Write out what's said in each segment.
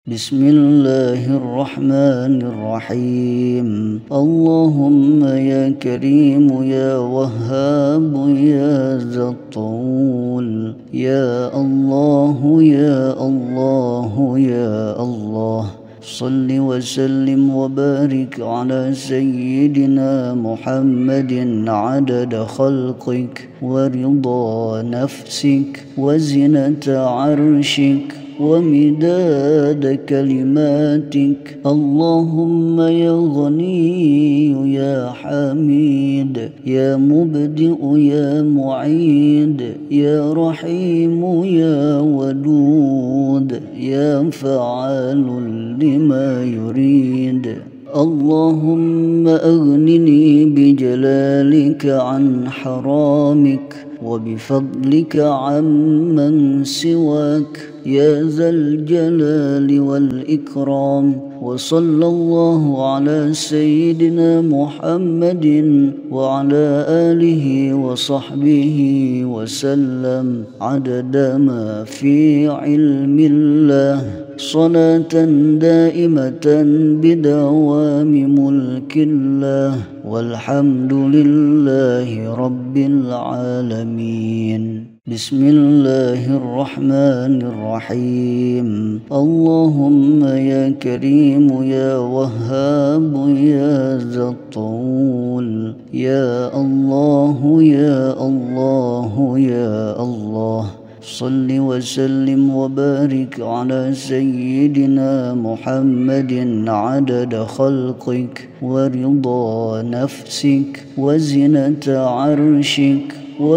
بسم الله الرحمن الرحيم. اللهم يا كريم يا وهاب يا ذا الطول، يا الله يا الله يا الله، صل وسلم وبارك على سيدنا محمد عدد خلقك ورضا نفسك وزنة عرشك ومداد كلماتك. اللهم يا غني يا حميد، يا مبدئ يا معيد، يا رحيم يا ودود، يا فعال لما يريد. اللهم أغنني بجلالك عن حرامك وبفضلك عمن سواك يا ذا الجلال والإكرام. وصلى الله على سيدنا محمد وعلى آله وصحبه وسلم عدد ما في علم الله، صلاة دائمة بدوام ملك الله، والحمد لله رب العالمين. بسم الله الرحمن الرحيم. اللهم يا كريم يا وهاب يا ذا الطول، يا الله يا الله يا الله، صل وسلم وبارك على سيدنا محمد عدد خلقك ورضا نفسك وزنة عرشك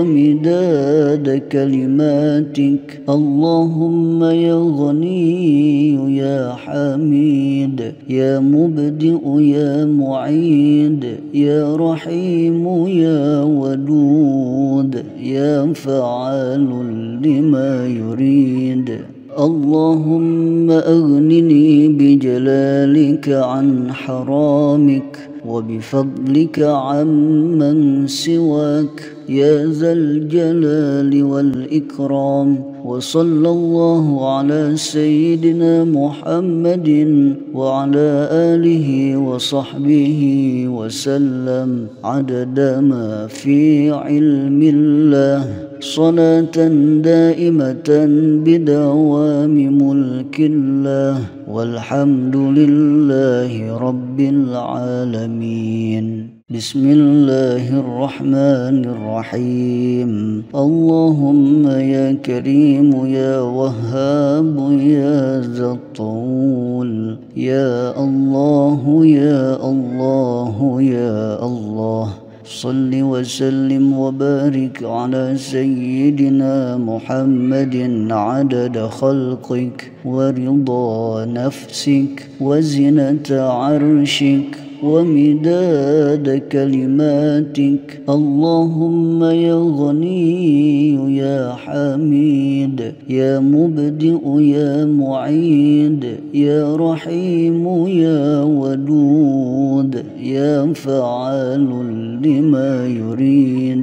ومداد كلماتك. اللهم يا غني يا حميد، يا مبدئ يا معيد، يا رحيم يا ودود، يا فعال لما يريد. اللهم أغنني بجلالك عن حرامك وبفضلك عمن سواك يا ذا الجلال والإكرام. وصلى الله على سيدنا محمد وعلى آله وصحبه وسلم عدد ما في علم الله، صلاة دائمة بدوام ملك الله، والحمد لله رب العالمين. بسم الله الرحمن الرحيم. اللهم يا كريم يا وهاب يا ذا الطول، يا الله يا الله يا الله، صل وسلم وبارك على سيدنا محمد عدد خلقك ورضا نفسك وزنة عرشك ومداد كلماتك. اللهم يا غني يا حميد، يا مبدئ يا معيد، يا رحيم يا ودود، يا فعال لما يريد.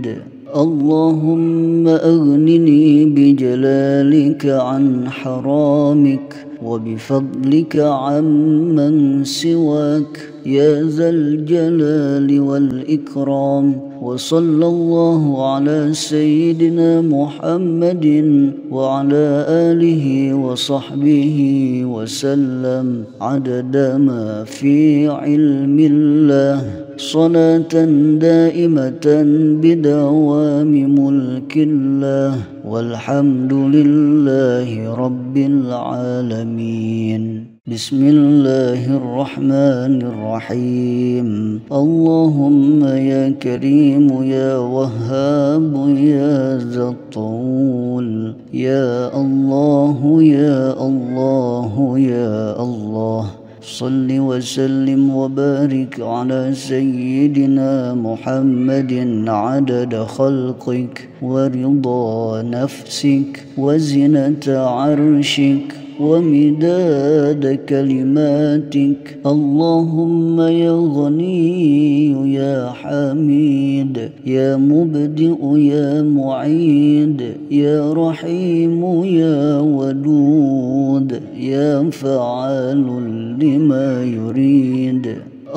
اللهم أغنني بجلالك عن حرامك وبفضلك عمن سواك يا ذا الجلال والإكرام. وصلى الله على سيدنا محمد وعلى آله وصحبه وسلم عدد ما في علم الله، صلاة دائمة بدوام ملك الله، والحمد لله رب العالمين. بسم الله الرحمن الرحيم. اللهم يا كريم يا وهاب يا ذا الطول، يا الله يا الله يا الله، صل وسلم وبارك على سيدنا محمد عدد خلقك ورضا نفسك وزنة عرشك ومداد كلماتك. اللهم يا غني يا حميد يا مبدئ يا معيد يا رحيم يا ودود يا فعال لما يريد.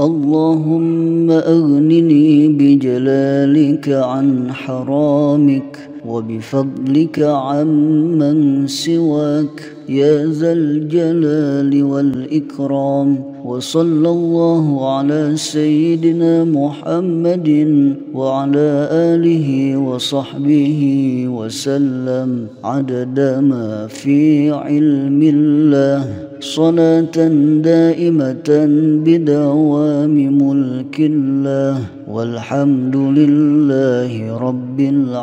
اللهم أغنني بجلالك عن حرامك وبفضلك عمن سواك يا ذا الجلال والإكرام. وصلى الله على سيدنا محمد وعلى آله وصحبه وسلم عدد ما في علم الله، صلاة دائمة بدوام ملك الله، والحمد لله رب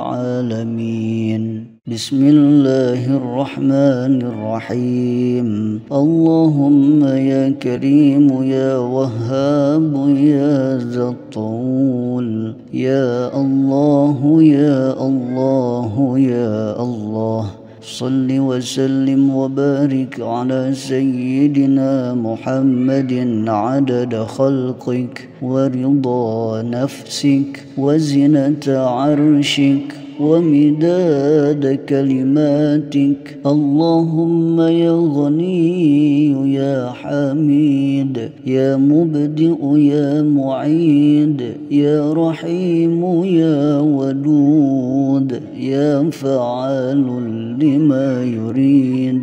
العالمين. بسم الله الرحمن الرحيم. اللهم يا كريم يا وهاب يا ذا الطول، يا الله يا الله يا الله، صل وسلم وبارك على سيدنا محمد عدد خلقك ورضا نفسك وزنة عرشك ومداد كلماتك. اللهم يا غني يا حميد يا مبدئ يا معيد يا رحيم يا ودود يا فعال لما يريد.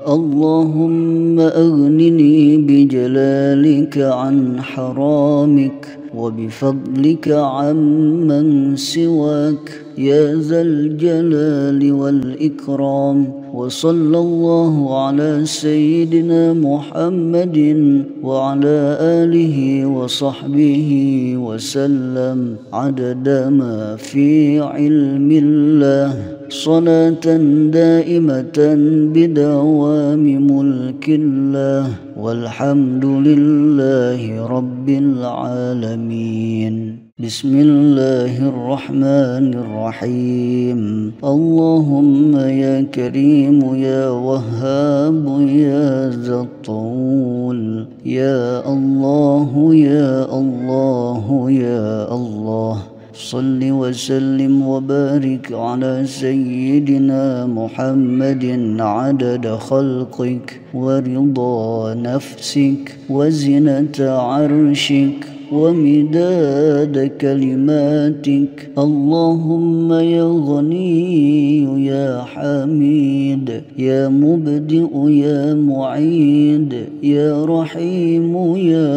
اللهم أغنني بجلالك عن حرامك وبفضلك عمن سواك يا ذا الجلال والإكرام. وصلى الله على سيدنا محمد وعلى آله وصحبه وسلم عدد ما في علم الله، صلاة دائمة بدوام ملك الله، والحمد لله رب العالمين. بسم الله الرحمن الرحيم. اللهم يا كريم يا وهاب يا ذا الطول، يا الله يا الله يا الله، صل وسلم وبارك على سيدنا محمد عدد خلقك ورضا نفسك وزنة عرشك ومداد كلماتك. اللهم يا غني يا حميد يا مبدئ يا معيد يا رحيم يا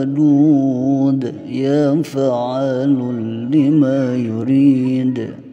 ودود يا فعال لما يريد.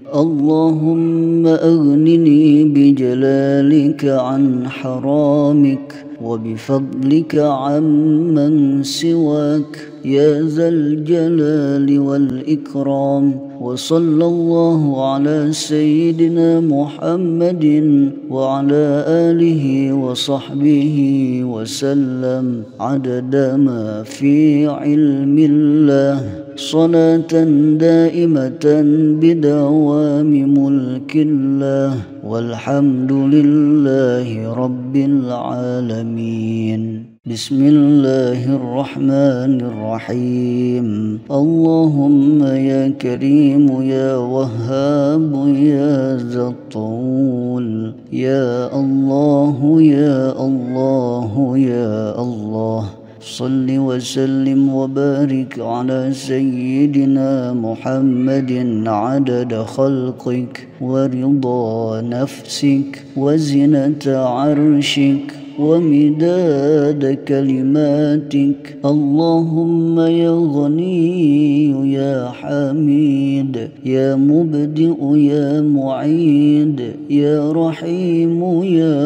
اللهم أغنني بجلالك عن حرامك وبفضلك عمن سواك يا ذا الجلال والإكرام. وصلى الله على سيدنا محمد وعلى آله وصحبه وسلم عدد ما في علم الله، صلاة دائمة بدوام ملك الله، والحمد لله رب العالمين. بسم الله الرحمن الرحيم. اللهم يا كريم يا وهاب يا ذا الطول، يا الله يا الله يا الله، صل وسلم وبارك على سيدنا محمد عدد خلقك ورضا نفسك وزنة عرشك ومداد كلماتك. اللهم يا غني يا حميد يا مبدئ يا معيد يا رحيم يا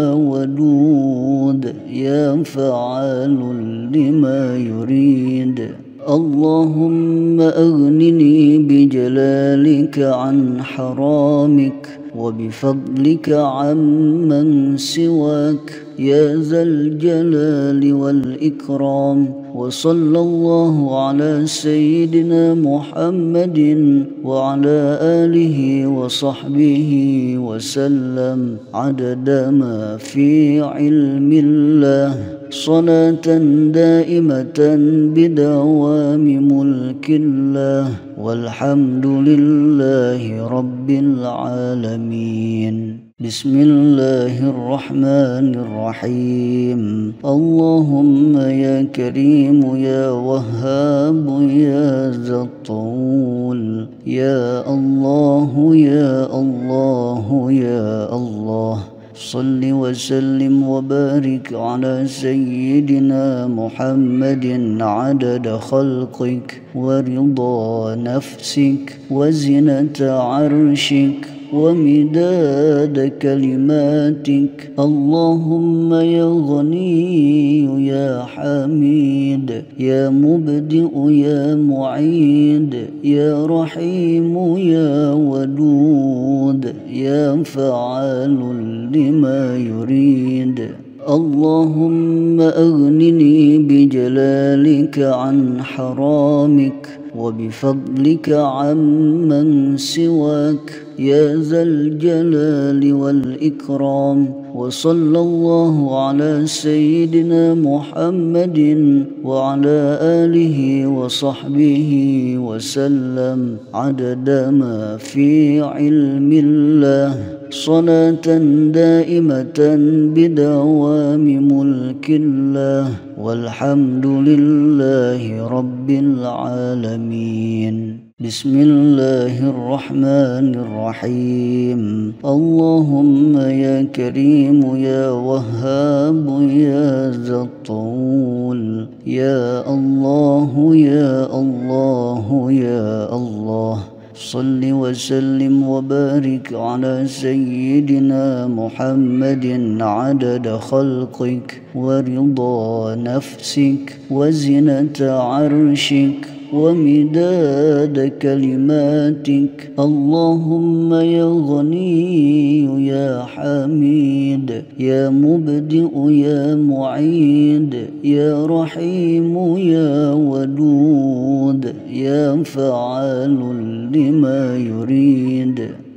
ودود يا فعال لما يريد. اللهم أغنني بجلالك عن حرامك وبفضلك عمن سواك يا ذا الجلال والإكرام. وصلى الله على سيدنا محمد وعلى آله وصحبه وسلم عدد ما في علم الله، صلاة دائمة بدوام ملك الله، والحمد لله رب العالمين. بسم الله الرحمن الرحيم. اللهم يا كريم يا وهاب يا ذا الطول، يا الله يا الله يا الله، صل وسلم وبارك على سيدنا محمد عدد خلقك ورضا نفسك وزنة عرشك ومداد كلماتك. اللهم يا غني يا حميد، يا مبدئ يا معيد، يا رحيم يا ودود، يا فعال لما يريد. اللهم أغنني بجلالك عن حرامك وبفضلك عمن سواك، يا ذا الجلال والإكرام. وصلى الله على سيدنا محمد وعلى آله وصحبه وسلم عدد ما في علم الله، صلاة دائمة بدوام ملك الله، والحمد لله رب العالمين. بسم الله الرحمن الرحيم. اللهم يا كريم يا وهاب يا ذا الطول، يا الله يا الله يا الله، صل وسلم وبارك على سيدنا محمد عدد خلقك ورضا نفسك وزنة عرشك ومداد كلماتك. اللهم يا غني يا حميد، يا مبدئ يا معيد، يا رحيم يا ودود، يا فعال لما يريد.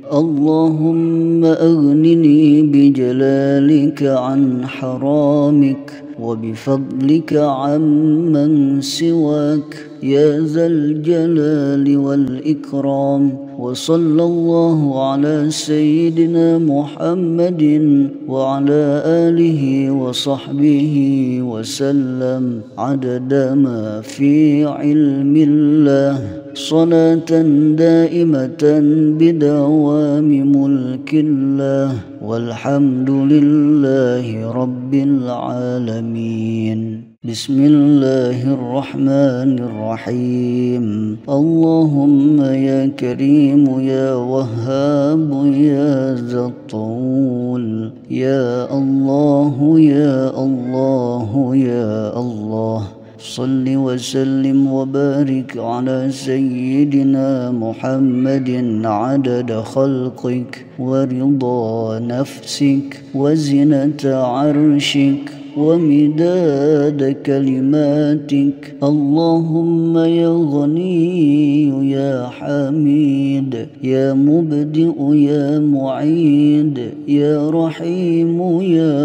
اللهم أغنني بجلالك عن حرامك وبفضلك عمن سواك، يا ذا الجلال والإكرام. وصلى الله على سيدنا محمد وعلى آله وصحبه وسلم عدد ما في علم الله، صلاة دائمة بدوام ملك الله، والحمد لله رب العالمين. بسم الله الرحمن الرحيم. اللهم يا كريم يا وهاب يا ذا الطول، يا الله يا الله يا الله، صل وسلم وبارك على سيدنا محمد عدد خلقك ورضا نفسك وزنة عرشك ومداد كلماتك. اللهم يا غني يا حميد، يا مبدئ يا معيد، يا رحيم يا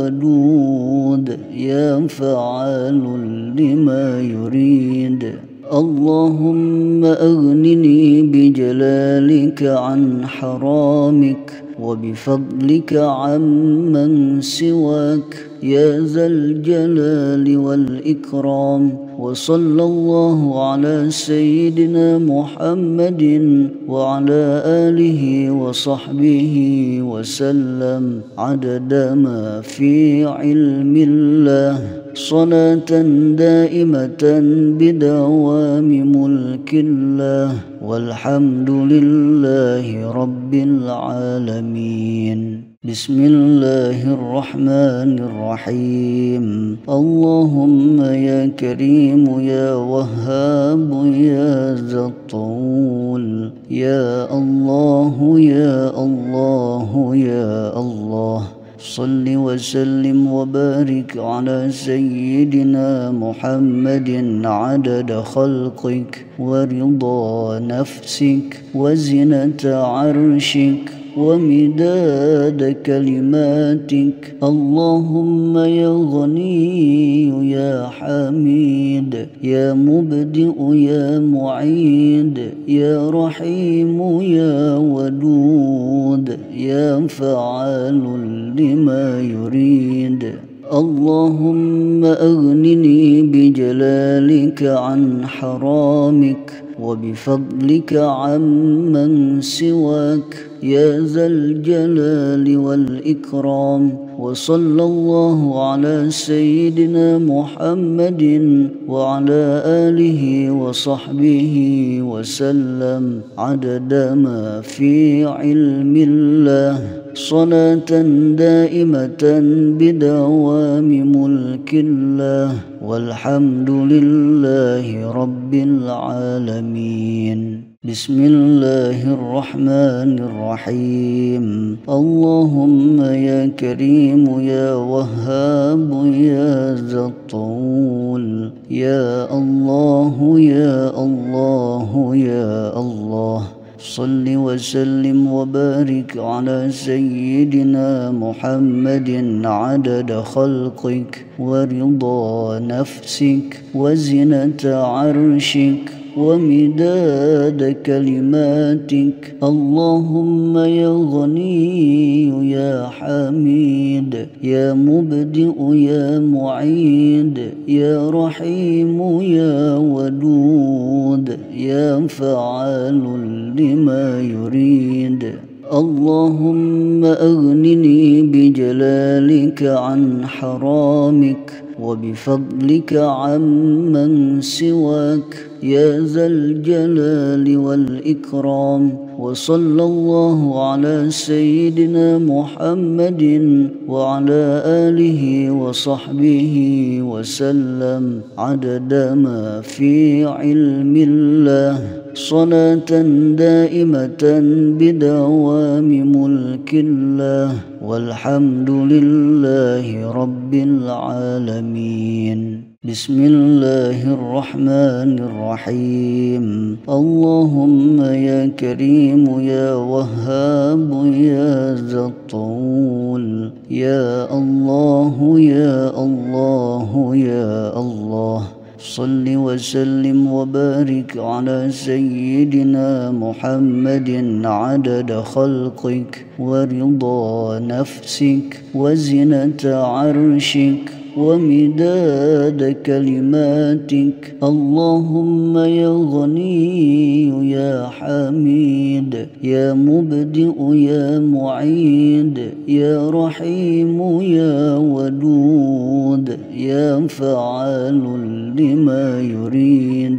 ودود، يا فعال لما يريد. اللهم أغنني بجلالك عن حرامك وبفضلك عمن سواك، يا ذا الجلال والإكرام. وصلى الله على سيدنا محمد وعلى آله وصحبه وسلم عدد ما في علم الله، صلاة دائمة بدوام ملك الله، والحمد لله رب العالمين. بسم الله الرحمن الرحيم. اللهم يا كريم يا وهاب يا ذا الطول، يا الله يا الله يا الله، صل وسلم وبارك على سيدنا محمد عدد خلقك ورضا نفسك وزنة عرشك ومداد كلماتك. اللهم يا غني يا حميد يا مبدئ يا معيد يا رحيم يا ودود يا فعال لما يريد. اللهم أغنني بجلالك عن حرامك وبفضلك عمن سواك يا ذا الجلال والإكرام. وصلى الله على سيدنا محمد وعلى آله وصحبه وسلم عدد ما في علم الله، صلاة دائمة بدوام ملك الله، والحمد لله رب العالمين. بسم الله الرحمن الرحيم. اللهم يا كريم يا وهاب يا ذا الطول، يا الله يا الله يا الله، صل وسلم وبارك على سيدنا محمد عدد خلقك ورضا نفسك وزنة عرشك ومداد كلماتك. اللهم يا غني يا حميد يا مبدئ يا معيد يا رحيم يا ودود يا فعال لما يريد. اللهم أغنني بجلالك عن حرامك وبفضلك عمن سواك يا ذا الجلال والإكرام. وصلى الله على سيدنا محمد وعلى آله وصحبه وسلم عدد ما في علم الله، صلاة دائمة بدوام ملك الله، والحمد لله رب العالمين. بسم الله الرحمن الرحيم. اللهم يا كريم يا وهاب يا ذا الطول، يا الله يا الله يا الله، صل وسلم وبارك على سيدنا محمد عدد خلقك ورضا نفسك وزنة عرشك ومداد كلماتك. اللهم يا غني يا حميد يا مبدئ يا معيد يا رحيم يا ودود يا فعال لما يريد.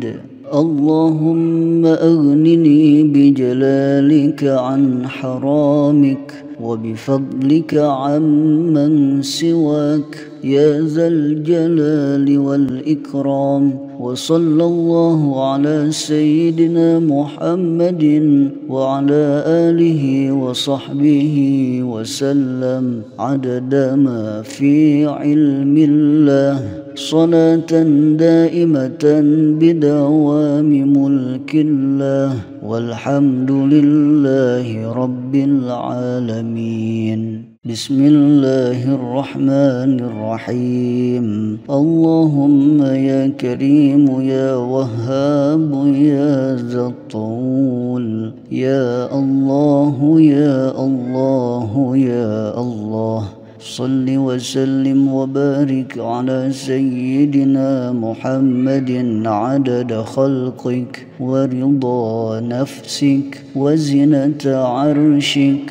اللهم أغنني بجلالك عن حرامك وبفضلك عمن سواك يا ذا الجلال والإكرام. وصلى الله على سيدنا محمد وعلى آله وصحبه وسلم عدد ما في علم الله، صلاة دائمة بدوام ملك الله، والحمد لله رب العالمين. بسم الله الرحمن الرحيم. اللهم يا كريم يا وهاب يا ذا الطول، يا الله يا الله يا الله، صل وسلم وبارك على سيدنا محمد عدد خلقك ورضا نفسك وزنة عرشك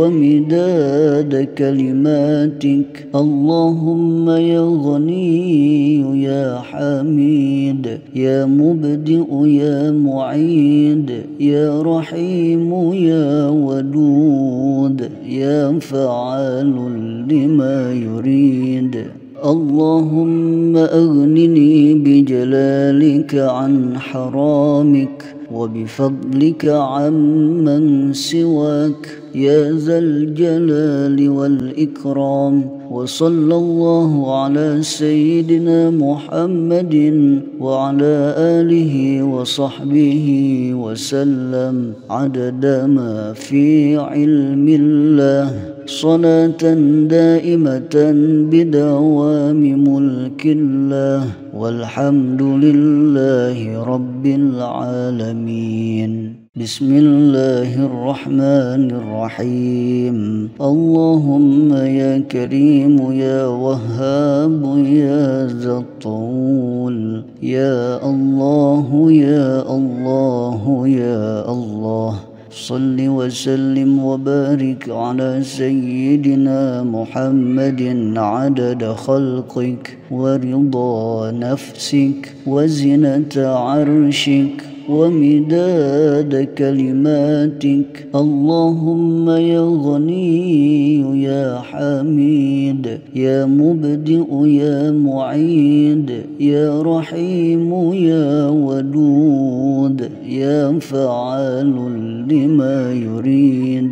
ومداد كلماتك. اللهم يا غني يا حميد يا مبدئ يا معيد يا رحيم يا ودود يا فعال لما يريد. اللهم أغنني بجلالك عن حرامك وبفضلك عمن سواك يا ذا الجلال والإكرام. وصلى الله على سيدنا محمد وعلى آله وصحبه وسلم عدد ما في علم الله، صلاة دائمة بدوام ملك الله، والحمد لله رب العالمين. بسم الله الرحمن الرحيم. اللهم يا كريم يا وهاب يا ذا الطول، يا الله يا الله يا الله، صل وسلم وبارك على سيدنا محمد عدد خلقك ورضا نفسك وزنة عرشك ومداد كلماتك. اللهم يا غني يا حميد، يا مبدئ يا معيد، يا رحيم يا ودود، يا فعال لما يريد.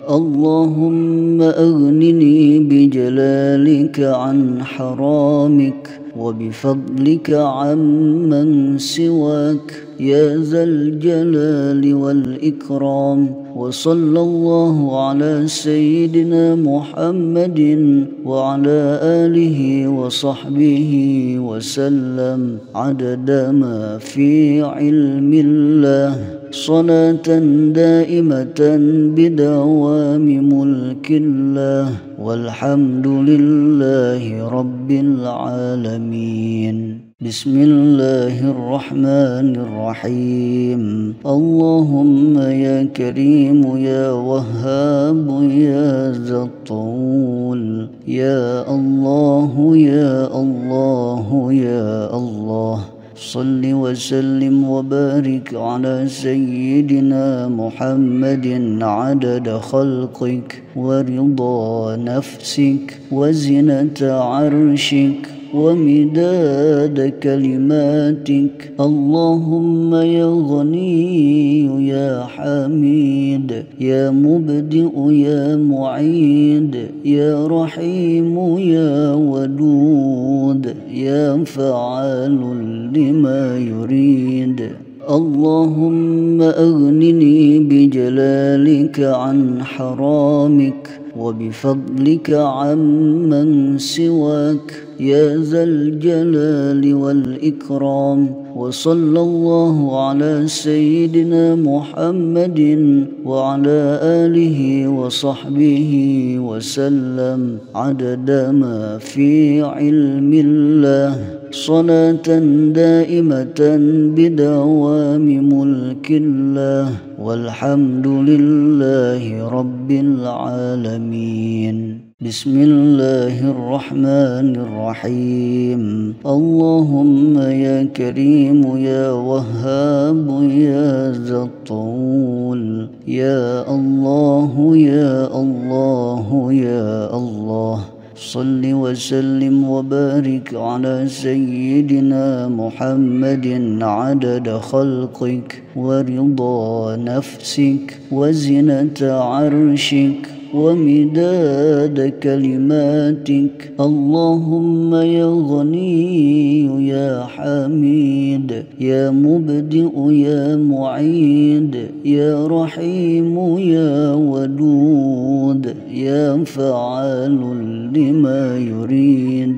اللهم أغنني بجلالك عن حرامك وبفضلك عمن سواك، يا ذا الجلال والإكرام. وصلى الله على سيدنا محمد وعلى آله وصحبه وسلم عدد ما في علم الله، صلاة دائمة بدوام ملك الله، والحمد لله رب العالمين. بسم الله الرحمن الرحيم. اللهم يا كريم يا وهاب يا ذا الطول، يا الله يا الله يا الله، صل وسلم وبارك على سيدنا محمد عدد خلقك ورضا نفسك وزنة عرشك ومداد كلماتك. اللهم يا غني يا حميد، يا مبدئ يا معيد، يا رحيم يا ودود، يا فعال لما يريد. اللهم أغنني بجلالك عن حرامك وبفضلك عمن سواك، يا ذا الجلال والإكرام. وصلى الله على سيدنا محمد وعلى آله وصحبه وسلم عدد ما في علم الله، صلاة دائمة بدوام ملك الله، والحمد لله رب العالمين. بسم الله الرحمن الرحيم. اللهم يا كريم يا وهاب يا ذا الطول، يا الله يا الله يا الله، صل وسلم وبارك على سيدنا محمد عدد خلقك ورضا نفسك وزنة عرشك ومداد كلماتك. اللهم يا غني يا حميد، يا مبدئ يا معيد، يا رحيم يا ودود، يا فعال لما يريد.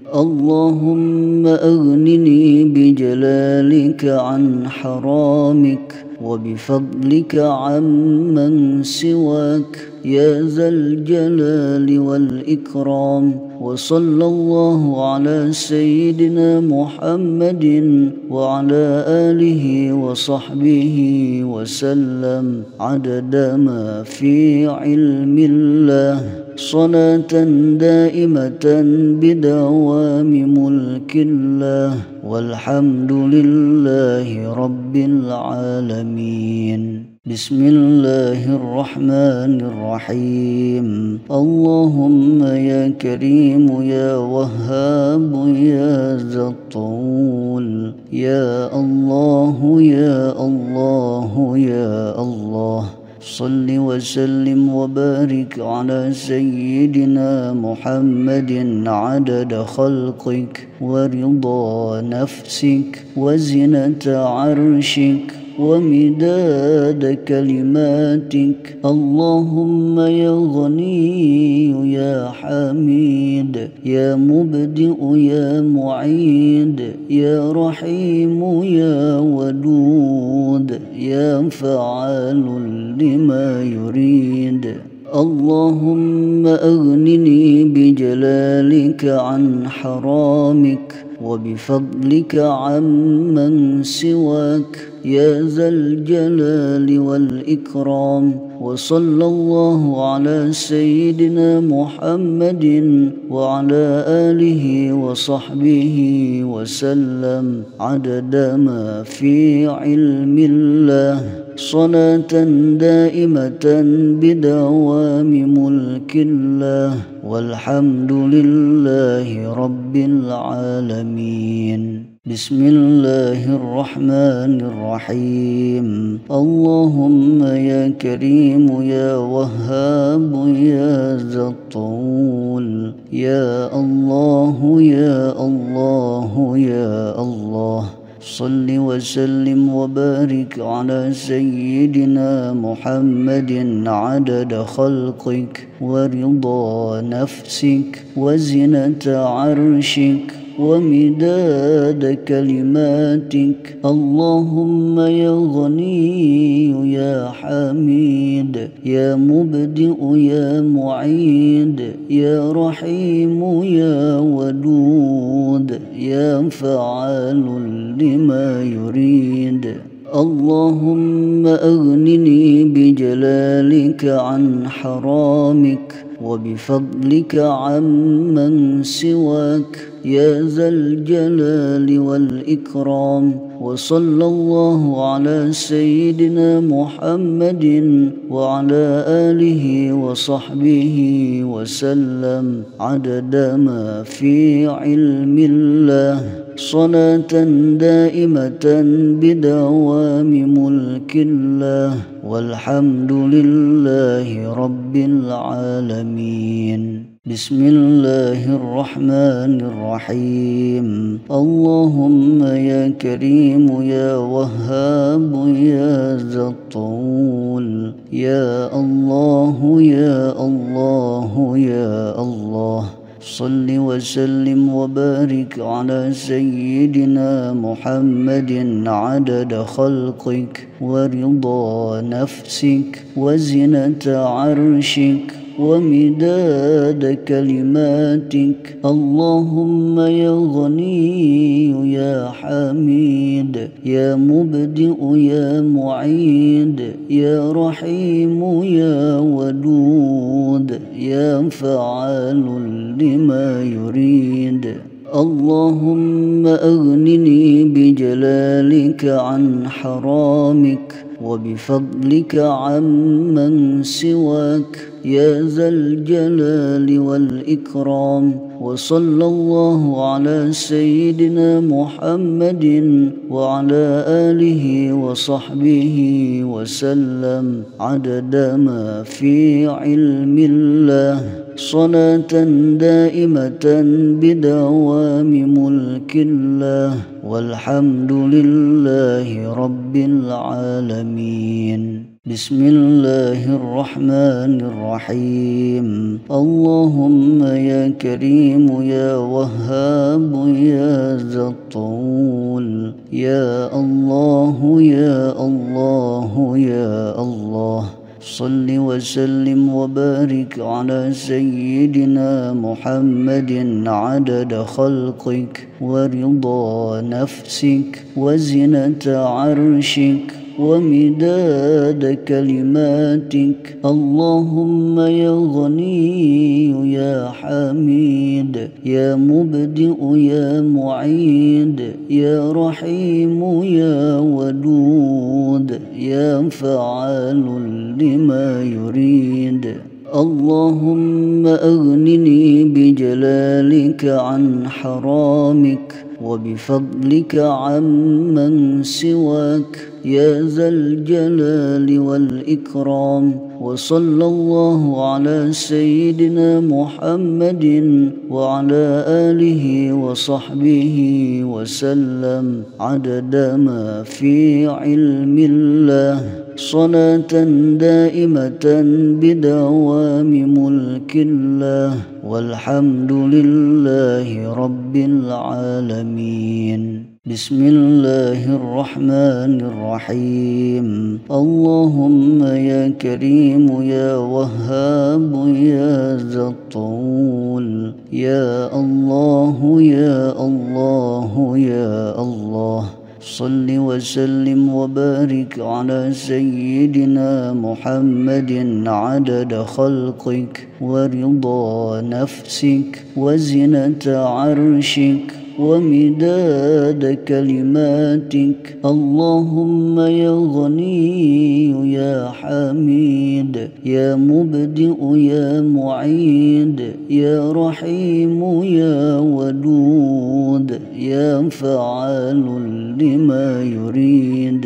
اللهم أغنني بجلالك عن حرامك وبفضلك عمن سواك، يا ذا الجلال والإكرام. وصلى الله على سيدنا محمد وعلى آله وصحبه وسلم عدد ما في علم الله، صلاة دائمة بدوام ملك الله، والحمد لله رب العالمين. بسم الله الرحمن الرحيم. اللهم يا كريم يا وهاب يا ذا الطول، يا الله يا الله يا الله، صل وسلم وبارك على سيدنا محمد عدد خلقك ورضا نفسك وزنة عرشك ومداد كلماتك. اللهم يا غني يا حميد يا مبدئ يا معيد يا رحيم يا ودود يا فعال لما يريد. اللهم أغنني بجلالك عن حرامك وبفضلك عمن سواك يا ذا الجلال والإكرام. وصلى الله على سيدنا محمد وعلى آله وصحبه وسلم عدد ما في علم الله، صلاة دائمة بدوام ملك الله، والحمد لله رب العالمين. بسم الله الرحمن الرحيم. اللهم يا كريم يا وهاب يا ذا الطول، يا الله يا الله يا الله، صل وسلم وبارك على سيدنا محمد عدد خلقك ورضا نفسك وزنة عرشك ومداد كلماتك. اللهم يا غني يا حميد يا مبدئ يا معيد يا رحيم يا ودود يا فعال لما يريد. اللهم أغنني بجلالك عن حرامك وبفضلك عمن سواك يا ذا الجلال والإكرام. وصلى الله على سيدنا محمد وعلى آله وصحبه وسلم عدد ما في علم الله، صلاة دائمة بدوام ملك الله، والحمد لله رب العالمين. بسم الله الرحمن الرحيم. اللهم يا كريم يا وهاب يا ذا الطول، يا الله يا الله يا الله، صل وسلم وبارك على سيدنا محمد عدد خلقك ورضا نفسك وزنة عرشك ومداد كلماتك. اللهم يا غني يا حميد يا مبدئ يا معيد يا رحيم يا ودود يا فعال لما يريد. اللهم أغنني بجلالك عن حرامك وبفضلك عمن سواك يا ذا الجلال والإكرام. وصلى الله على سيدنا محمد وعلى آله وصحبه وسلم عدد ما في علم الله، صلاة دائمة بدوام ملك الله، والحمد لله رب العالمين. بسم الله الرحمن الرحيم. اللهم يا كريم يا وهاب يا ذا الطول، يا الله يا الله يا الله، صل وسلم وبارك على سيدنا محمد عدد خلقك ورضا نفسك وزنة عرشك ومداد كلماتك. اللهم يا غني يا حميد يا مبدئ يا معيد يا رحيم يا ودود يا فعال لما يريد. اللهم أغنني بجلالك عن حرامك وبفضلك عمن سواك يا ذا الجلال والإكرام. وصلى الله على سيدنا محمد وعلى آله وصحبه وسلم عدد ما في علم الله، صلاة دائمة بدوام ملك الله، والحمد لله رب العالمين. بسم الله الرحمن الرحيم. اللهم يا كريم يا وهاب يا ذا الطول، يا الله يا الله يا الله، صل وسلم وبارك على سيدنا محمد عدد خلقك ورضا نفسك وزنة عرشك ومداد كلماتك. اللهم يا غني يا حميد، يا مبدئ يا معيد، يا رحيم يا ودود، يا فعال لما يريد.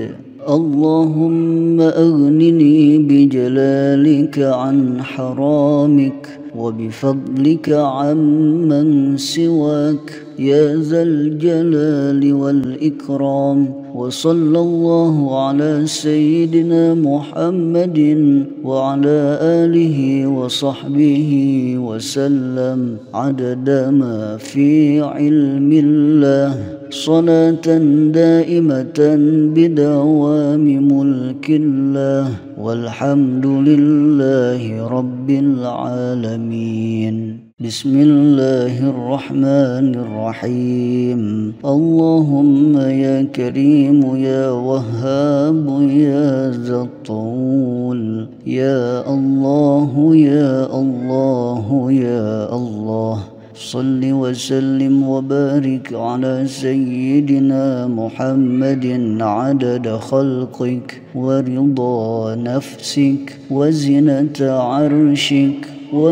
اللهم أغنني بجلالك عن حرامك وبفضلك عمن سواك، يا ذا الجلال والإكرام. وصلى الله على سيدنا محمد وعلى آله وصحبه وسلم عدد ما في علم الله، صلاة دائمة بدوام ملك الله، والحمد لله رب العالمين. بسم الله الرحمن الرحيم. اللهم يا كريم يا وهاب يا ذا الطول، يا الله يا الله يا الله، صل وسلم وبارك على سيدنا محمد عدد خلقك ورضا نفسك وزنة عرشك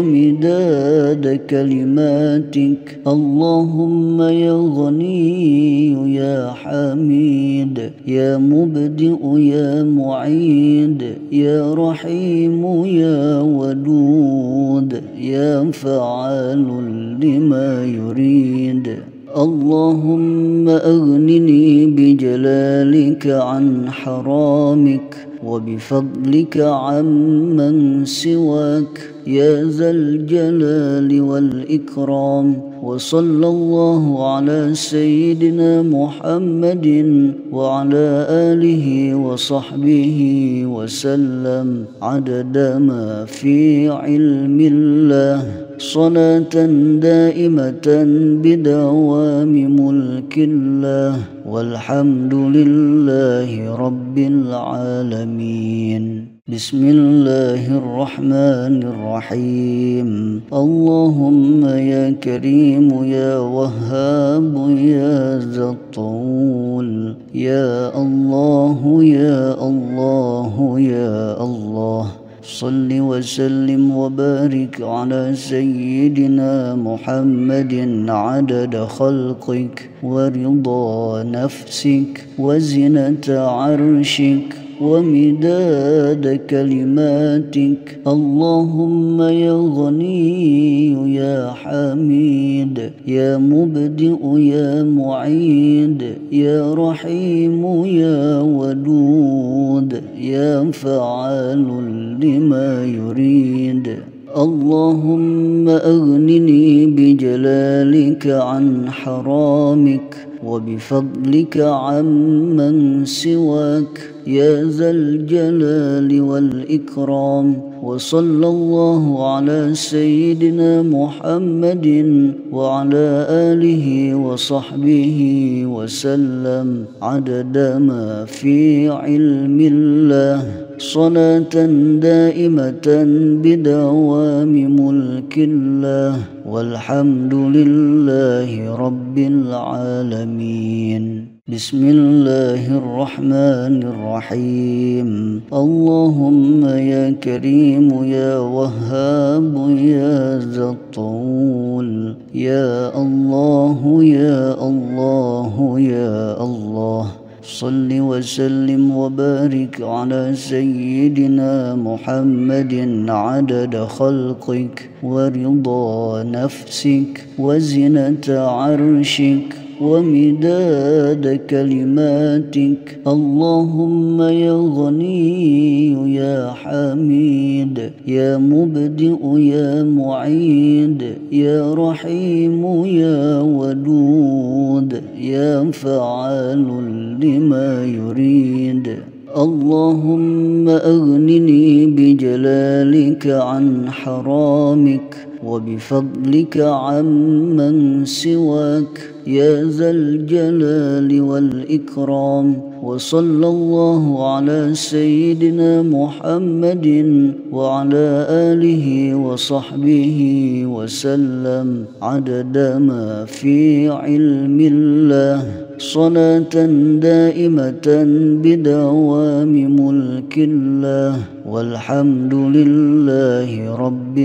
ومداد كلماتك. اللهم يا غني يا حميد، يا مبدئ يا معيد، يا رحيم يا ودود، يا فعال لما يريد. اللهم أغنني بجلالك عن حرامك وبفضلك عمن سواك، يا ذا الجلال والإكرام. وصلى الله على سيدنا محمد وعلى آله وصحبه وسلم عدد ما في علم الله، صلاة دائمة بدوام ملك الله، والحمد لله رب العالمين. بسم الله الرحمن الرحيم. اللهم يا كريم يا وهاب يا ذا الطول، يا الله يا الله يا الله، صل وسلم وبارك على سيدنا محمد عدد خلقك ورضا نفسك وزنة عرشك ومداد كلماتك. اللهم يا غني يا حميد، يا مبدئ يا معيد، يا رحيم يا ودود، يا فعال لما يريد. اللهم أغنني بجلالك عن حرامك وبفضلك عمن سواك، يا ذا الجلال والإكرام. وصلى الله على سيدنا محمد وعلى آله وصحبه وسلم عدد ما في علم الله، صلاة دائمة بدوام ملك الله، والحمد لله رب العالمين. بسم الله الرحمن الرحيم. اللهم يا كريم يا وهاب يا ذا الطول، يا الله يا الله يا الله، صل وسلم وبارك على سيدنا محمد عدد خلقك ورضا نفسك وزنة عرشك ومداد كلماتك. اللهم يا غني يا حميد يا مبدئ يا معيد يا رحيم يا ودود يا فعال لما يريد. اللهم أغنني بجلالك عن حرامك وبفضلك عمن سواك يا ذا الجلال والإكرام. وصلى الله على سيدنا محمد وعلى آله وصحبه وسلم عدد ما في علم الله، صلاة دائمة بدوام ملك الله، والحمد لله رب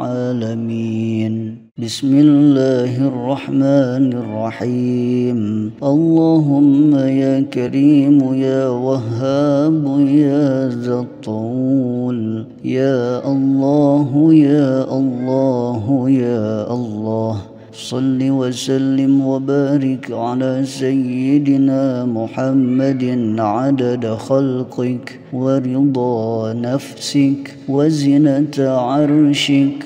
العالمين. بسم الله الرحمن الرحيم. اللهم يا كريم يا وهاب يا ذا الطول، يا الله يا الله يا الله، صل وسلم وبارك على سيدنا محمد عدد خلقك ورضا نفسك وزنة عرشك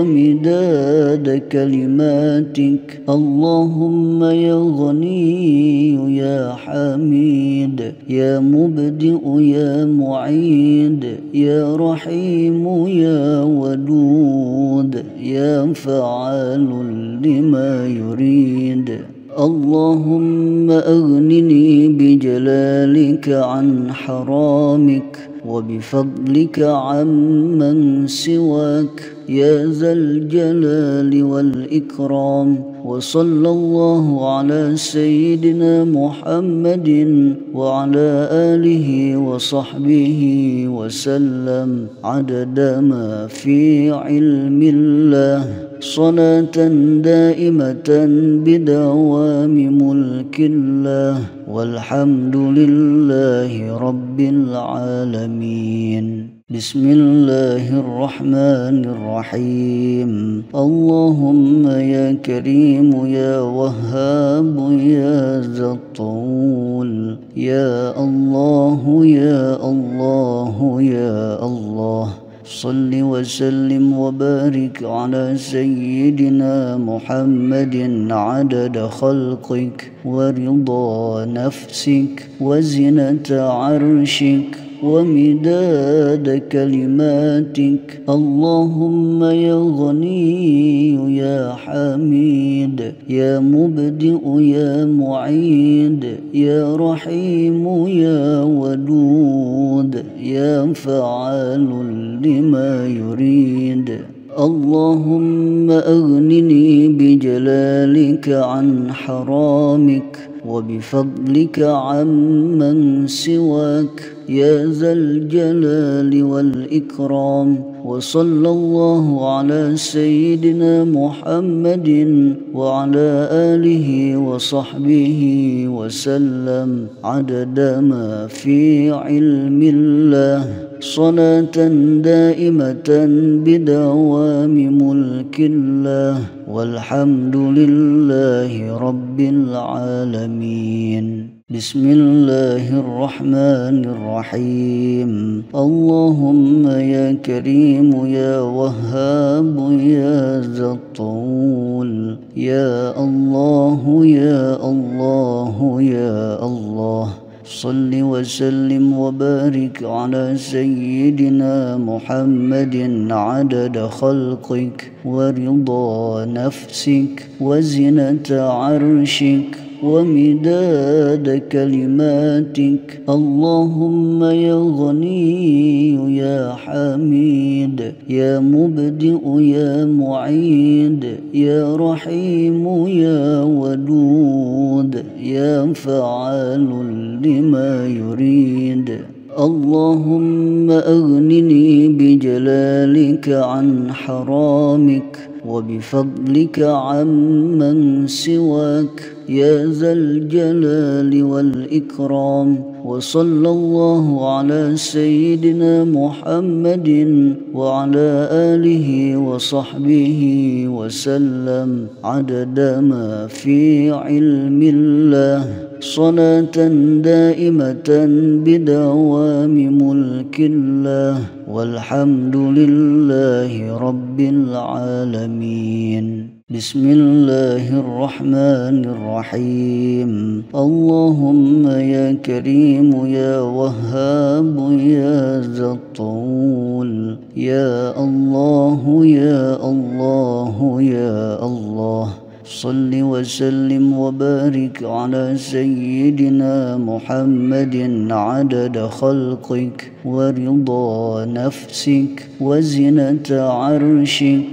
ومداد كلماتك. اللهم يا غني يا حميد يا مبدئ يا معيد يا رحيم يا ودود يا فعال لما يريد. اللهم أغنني بجلالك عن حرامك وبفضلك عمن سواك يا ذا الجلال والإكرام. وصلى الله على سيدنا محمد وعلى آله وصحبه وسلم عدد ما في علم الله، صلاة دائمة بدوام ملك الله، والحمد لله رب العالمين. بسم الله الرحمن الرحيم. اللهم يا كريم يا وهاب يا ذا الطول، يا الله يا الله يا الله، صل وسلم وبارك على سيدنا محمد عدد خلقك ورضا نفسك وزنة عرشك ومداد كلماتك. اللهم يا غني يا حميد يا مبدئ يا معيد يا رحيم يا ودود يا فعال لما يريد. اللهم أغنني بجلالك عن حرامك وبفضلك عمن سواك يا ذا الجلال والإكرام. وصلى الله على سيدنا محمد وعلى آله وصحبه وسلم عدد ما في علم الله، صلاة دائمة بدوام ملك الله، والحمد لله رب العالمين. بسم الله الرحمن الرحيم. اللهم يا كريم يا وهاب يا ذا الطول، يا الله يا الله يا الله، صل وسلم وبارك على سيدنا محمد عدد خلقك ورضا نفسك وزنة عرشك ومداد كلماتك. اللهم يا غني يا حميد يا مبدئ يا معيد يا رحيم يا ودود يا فعال لما يريد. اللهم أغنني بجلالك عن حرامك وبفضلك عمن سواك يا ذا الجلال والإكرام. وصلى الله على سيدنا محمد وعلى آله وصحبه وسلم عدد ما في علم الله، صلاة دائمة بدوام ملك الله، والحمد لله رب العالمين. بسم الله الرحمن الرحيم. اللهم يا كريم يا وهاب يا ذا الطول، يا الله يا الله يا الله، صل وسلم وبارك على سيدنا محمد عدد خلقك ورضا نفسك وزنة عرشك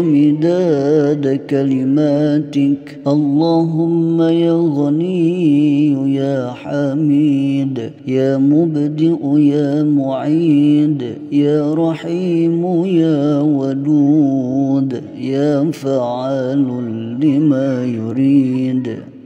ومداد كلماتك. اللهم يا غني يا حميد، يا مبدئ يا معيد، يا رحيم يا ودود، يا فعال لما يريد.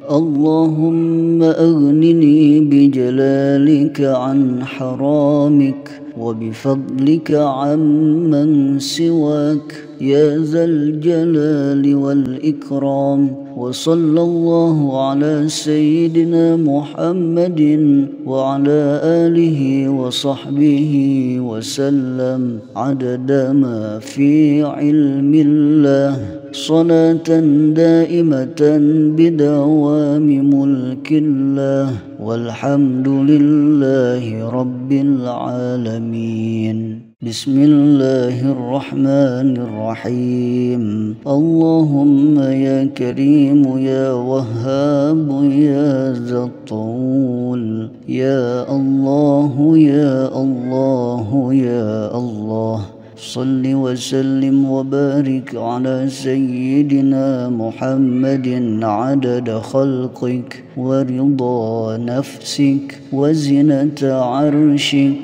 اللهم أغنني بجلالك عن حرامك وبفضلك عمن سواك، يا ذا الجلال والإكرام. وصلى الله على سيدنا محمد وعلى آله وصحبه وسلم عدد ما في علم الله، صلاة دائمة بدوام ملك الله، والحمد لله رب العالمين. بسم الله الرحمن الرحيم. اللهم يا كريم يا وهاب يا ذا الطول، يا الله يا الله يا الله، صل وسلم وبارك على سيدنا محمد عدد خلقك ورضا نفسك وزنة عرشك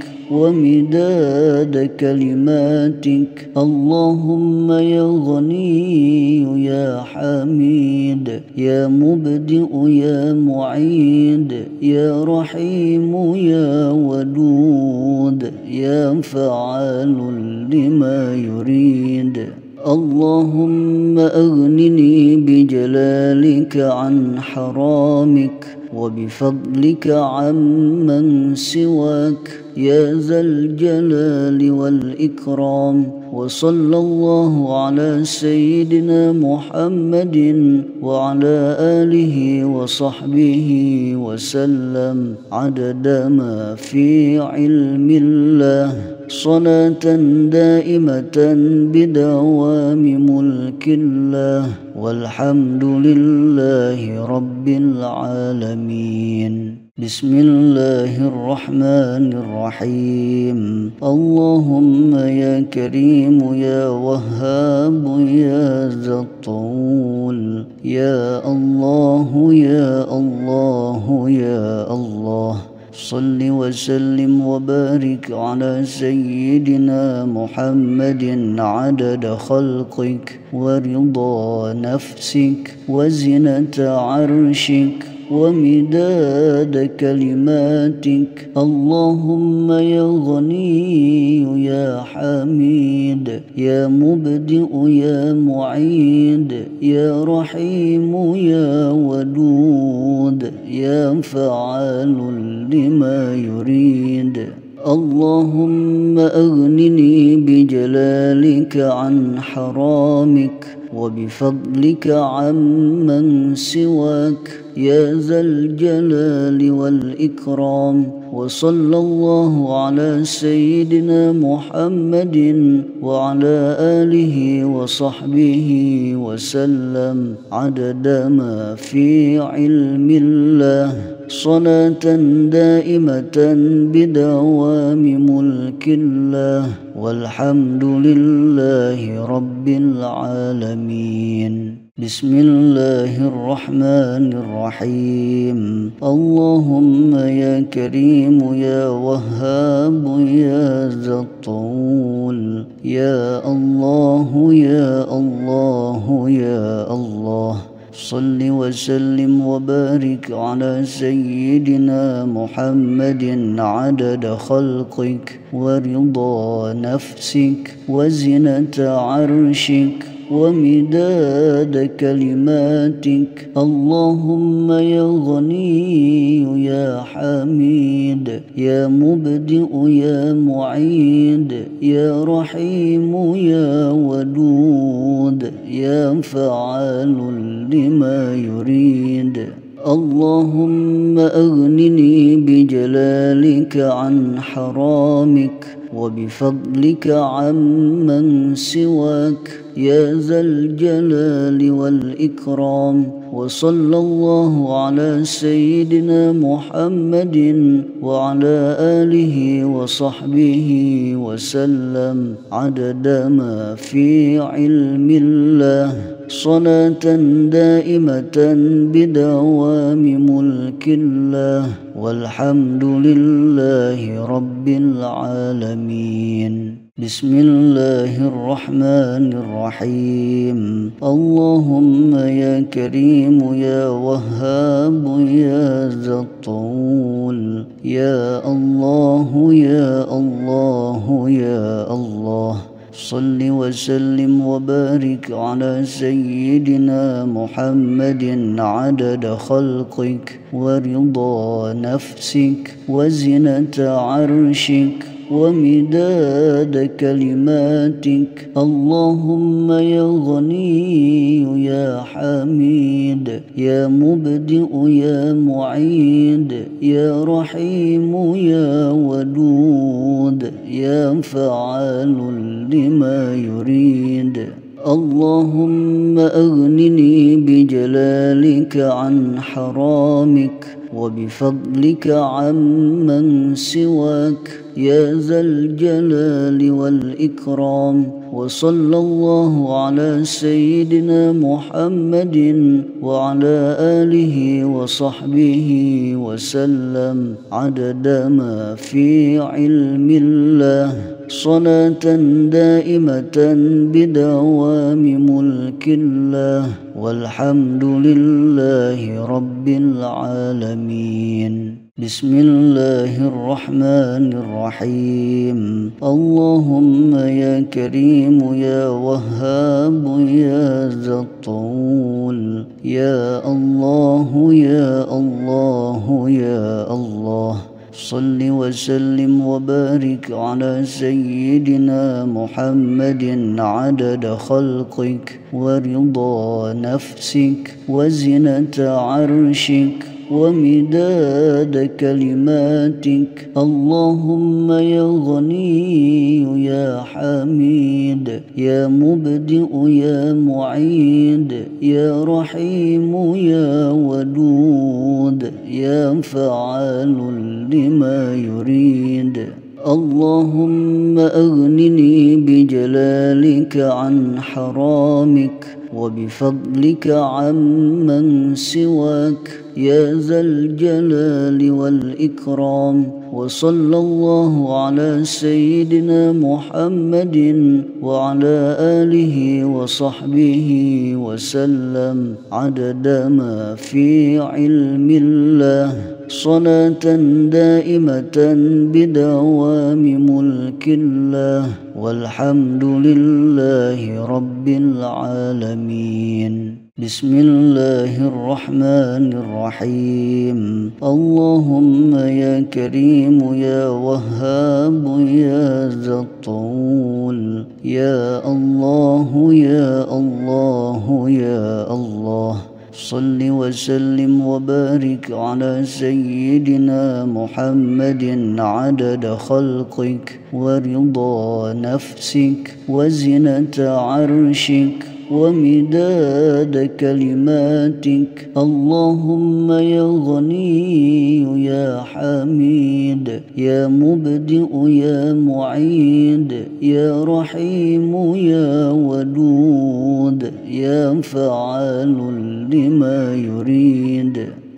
ومداد كلماتك. اللهم يا غني يا حميد، يا مبدئ يا معيد، يا رحيم يا ودود، يا فعال لما يريد. اللهم أغنني بجلالك عن حرامك وبفضلك عمن سواك، يا ذا الجلال والإكرام. وصلى الله على سيدنا محمد وعلى آله وصحبه وسلم عدد ما في علم الله، صلاة دائمة بدوام ملك الله، والحمد لله رب العالمين. بسم الله الرحمن الرحيم. اللهم يا كريم يا وهاب يا ذا الطول، يا الله يا الله يا الله، صل وسلم وبارك على سيدنا محمد عدد خلقك ورضا نفسك وزنة عرشك ومداد كلماتك. اللهم يا غني يا حميد، يا مبدئ يا معيد، يا رحيم يا ودود، يا فعال لما يريد. اللهم أغنني بجلالك عن حرامك وبفضلك عمن سواك، يا ذا الجلال والإكرام. وصلى الله على سيدنا محمد وعلى آله وصحبه وسلم عدد ما في علم الله، صلاة دائمة بدوام ملك الله، والحمد لله رب العالمين. بسم الله الرحمن الرحيم. اللهم يا كريم يا وهاب يا ذا الطول، يا الله يا الله يا الله، صل وسلم وبارك على سيدنا محمد عدد خلقك ورضا نفسك وزنة عرشك ومداد كلماتك. اللهم يا غني يا حميد يا مبدئ يا معيد يا رحيم يا ودود يا فعال لما يريد. اللهم أغنني بجلالك عن حرامك وبفضلك عمن سواك يا ذا الجلال والإكرام. وصلى الله على سيدنا محمد وعلى آله وصحبه وسلم عدد ما في علم الله، صلاة دائمة بدوام ملك الله، والحمد لله رب العالمين. بسم الله الرحمن الرحيم. اللهم يا كريم يا وهاب يا ذا الطول، يا الله يا الله يا الله، صل وسلم وبارك على سيدنا محمد عدد خلقك ورضا نفسك وزنة عرشك ومداد كلماتك. اللهم يا غني يا حميد يا مبدئ يا معيد يا رحيم يا ودود يا فعال لما يريد. اللهم أغنني بجلالك عن حرامك وبفضلك عمن سواك يا ذا الجلال والإكرام. وصلى الله على سيدنا محمد وعلى آله وصحبه وسلم عدد ما في علم الله، صلاة دائمة بدوام ملك الله، والحمد لله رب العالمين. بسم الله الرحمن الرحيم. اللهم يا كريم يا وهاب يا ذا الطول، يا الله يا الله يا الله، صل وسلم وبارك على سيدنا محمد عدد خلقك ورضا نفسك وزنة عرشك ومداد كلماتك. اللهم يا غني يا حميد يا مبدئ يا معيد يا رحيم يا ودود يا فعال لما يريد. اللهم أغنني بجلالك عن حرامك وبفضلك عمن سواك يا ذا الجلال والإكرام. وصلى الله على سيدنا محمد وعلى آله وصحبه وسلم عدد ما في علم الله، صلاة دائمة بدوام ملك الله، والحمد لله رب العالمين. بسم الله الرحمن الرحيم. اللهم يا كريم يا وهاب يا ذا الطول، يا الله يا الله يا الله، صل وسلم وبارك على سيدنا محمد عدد خلقك ورضا نفسك وزنة عرشك ومداد كلماتك. اللهم يا غني يا حميد يا مبدئ يا معيد يا رحيم يا ودود يا فعال لما يريد.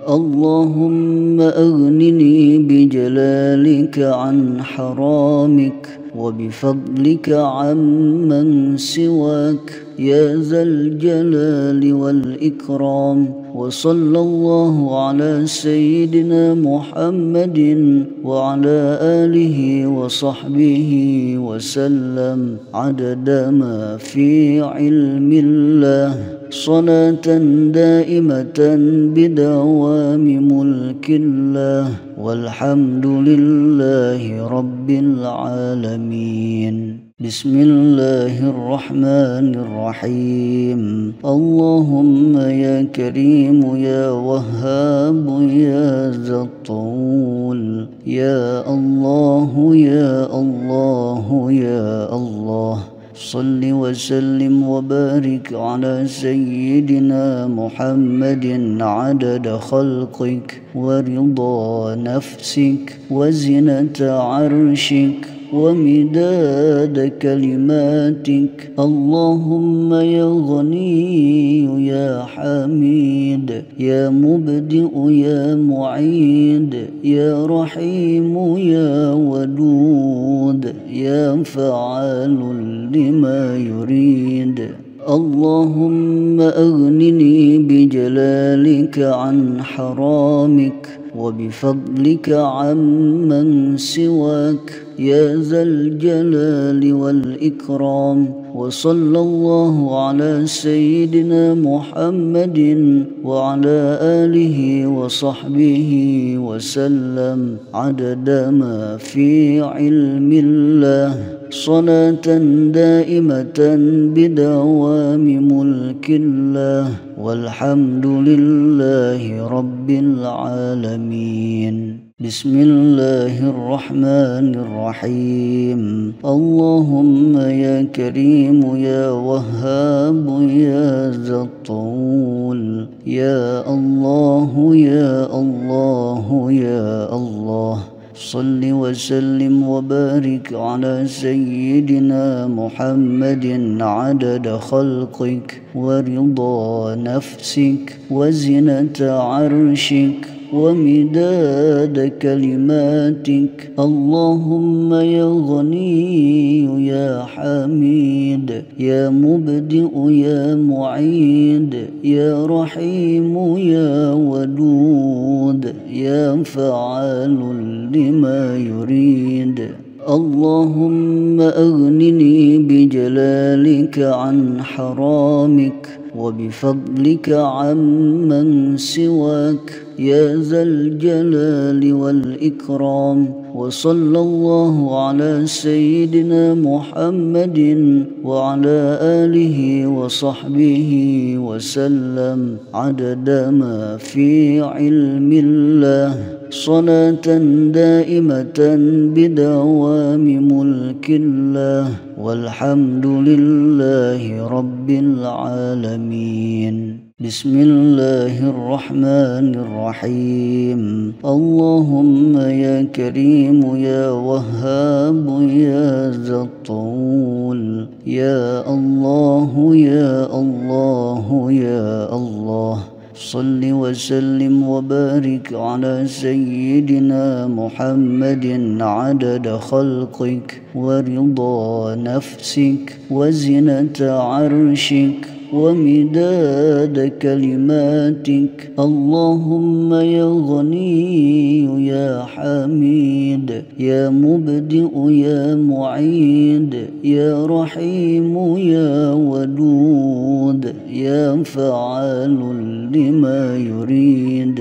اللهم أغنني بجلالك عن حرامك وبفضلك عمن سواك يا ذا الجلال والإكرام. وصلى الله على سيدنا محمد وعلى آله وصحبه وسلم عدد ما في علم الله، صلاة دائمة بدوام ملك الله، والحمد لله رب العالمين. بسم الله الرحمن الرحيم. اللهم يا كريم يا وهاب يا ذا الطول، يا الله يا الله يا الله، صل وسلم وبارك على سيدنا محمد عدد خلقك ورضا نفسك وزنة عرشك ومداد كلماتك. اللهم يا غني يا حميد، يا مبدئ يا معيد، يا رحيم يا ودود، يا فعال لما يريد. اللهم أغنني بجلالك عن حرامك وبفضلك عمن سواك، يا ذا الجلال والإكرام. وصلى الله على سيدنا محمد وعلى آله وصحبه وسلم عدد ما في علم الله، صلاة دائمة بدوام ملك الله، والحمد لله رب العالمين. بسم الله الرحمن الرحيم. اللهم يا كريم يا وهاب يا ذا الطول، يا الله يا الله يا الله، صل وسلم وبارك على سيدنا محمد عدد خلقك ورضا نفسك وزنة عرشك ومداد كلماتك. اللهم يا غني يا حميد، يا مبدئ يا معيد، يا رحيم يا ودود، يا فعال لما يريد. اللهم أغنني بجلالك عن حرامك وبفضلك عمن سواك، يا ذا الجلال والإكرام. وصلى الله على سيدنا محمد وعلى آله وصحبه وسلم عدد ما في علم الله، صلاة دائمة بدوام ملك الله، والحمد لله رب العالمين. بسم الله الرحمن الرحيم. اللهم يا كريم يا وهاب يا ذا الطول، يا الله يا الله يا الله، صل وسلم وبارك على سيدنا محمد عدد خلقك ورضا نفسك وزنة عرشك ومداد كلماتك. اللهم يا غني يا حميد، يا مبدئ يا معيد، يا رحيم يا ودود، يا فعال لما يريد.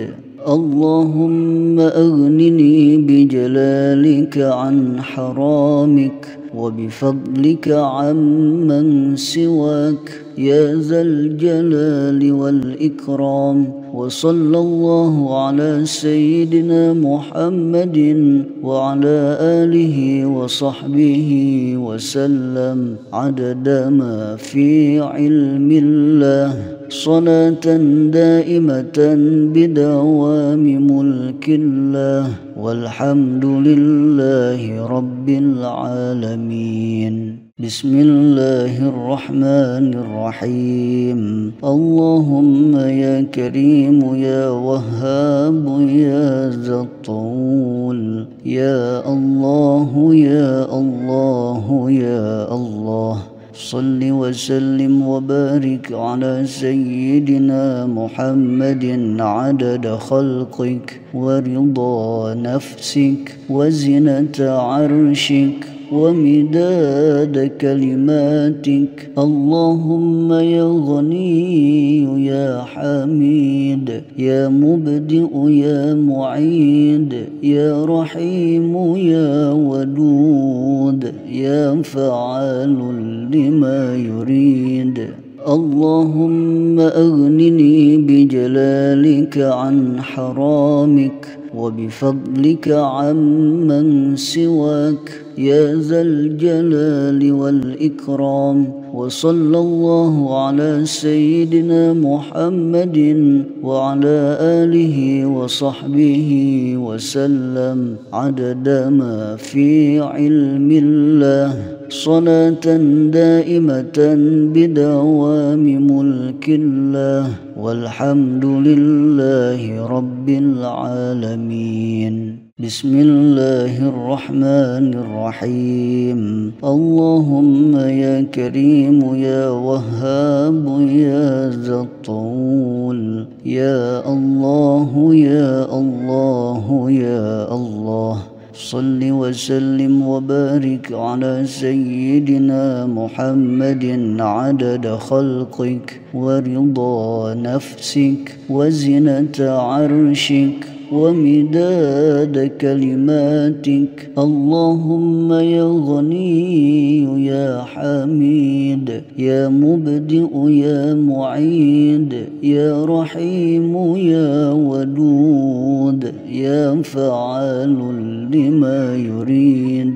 اللهم أغنني بجلالك عن حرامك وبفضلك عمن سواك، يا ذا الجلال والإكرام. وصلى الله على سيدنا محمد وعلى آله وصحبه وسلم عدد ما في علم الله، صلاة دائمة بدوام ملك الله، والحمد لله رب العالمين. بسم الله الرحمن الرحيم. اللهم يا كريم يا وهاب يا ذا الطول، يا الله يا الله يا الله، صل وسلم وبارك على سيدنا محمد عدد خلقك ورضا نفسك وزنة عرشك ومداد كلماتك. اللهم يا غني يا حميد يا مبدئ يا معيد يا رحيم يا ودود يا فعال لما يريد. اللهم أغنني بجلالك عن حرامك وبفضلك عمن سواك يا ذا الجلال والإكرام. وصلى الله على سيدنا محمد وعلى آله وصحبه وسلم عدد ما في علم الله، صلاة دائمة بدوام ملك الله، والحمد لله رب العالمين. بسم الله الرحمن الرحيم. اللهم يا كريم يا وهاب يا ذا الطول، يا الله يا الله يا الله، صل وسلم وبارك على سيدنا محمد عدد خلقك ورضا نفسك وزنة عرشك ومداد كلماتك. اللهم يا غني يا حميد يا مبدئ يا معيد يا رحيم يا ودود يا فعال لما يريد.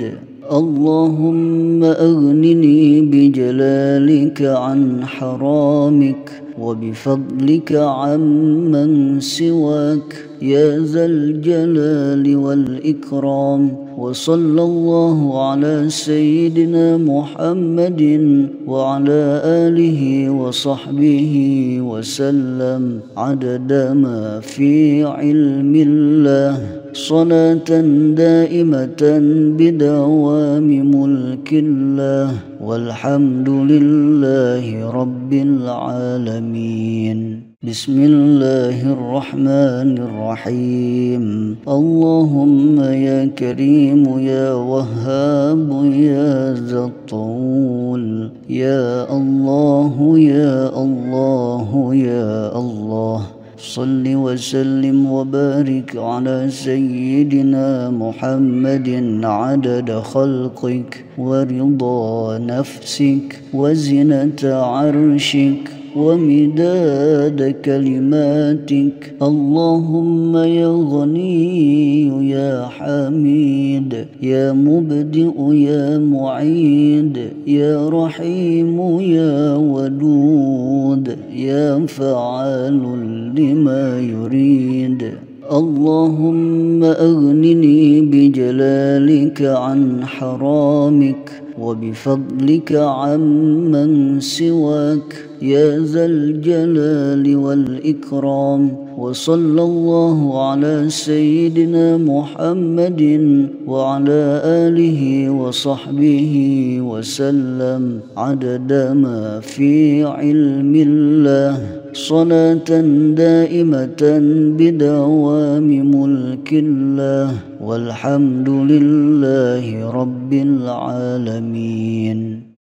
اللهم أغنني بجلالك عن حرامك وبفضلك عمن سواك يا ذا الجلال والإكرام. وصلى الله على سيدنا محمد وعلى آله وصحبه وسلم عدد ما في علم الله، صلاة دائمة بدوام ملك الله، والحمد لله رب العالمين. بسم الله الرحمن الرحيم. اللهم يا كريم يا وهاب يا ذا الطول، يا الله يا الله يا الله، صل وسلم وبارك على سيدنا محمد عدد خلقك ورضا نفسك وزنة عرشك ومداد كلماتك. اللهم يا غني يا حميد يا مبدئ يا معيد يا رحيم يا ودود يا فعال لما يريد. اللهم أغنني بجلالك عن حرامك وبفضلك عمن سواك يا ذا الجلال والإكرام. وصلى الله على سيدنا محمد وعلى آله وصحبه وسلم عدد ما في علم الله، صلاة دائمة بدوام ملك الله، والحمد لله رب العالمين.